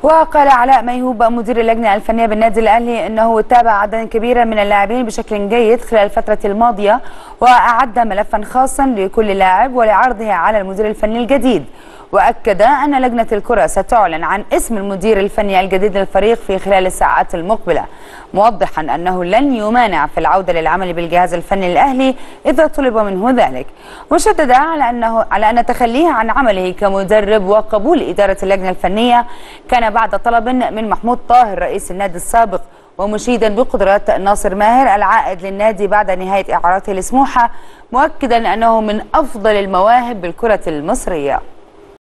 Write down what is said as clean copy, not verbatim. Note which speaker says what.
Speaker 1: وقال علاء ميهوب مدير اللجنة الفنية بالنادي الأهلي أنه تابع عددا كبيرا من اللاعبين بشكل جيد خلال الفترة الماضية، وأعد ملفا خاصا لكل لاعب ولعرضه على المدير الفني الجديد. وأكد أن لجنة الكرة ستعلن عن اسم المدير الفني الجديد للفريق في خلال الساعات المقبلة، موضحا أنه لن يمانع في العودة للعمل بالجهاز الفني للأهلي إذا طلب منه ذلك. وشدد على أن تخليه عن عمله كمدرب وقبول إدارة اللجنة الفنية كان بعد طلب من محمود طاهر رئيس النادي السابق، ومشيدا بقدرات ناصر ماهر العائد للنادي بعد نهاية إعارته لسموحة، مؤكدا أنه من أفضل المواهب بالكرة المصرية.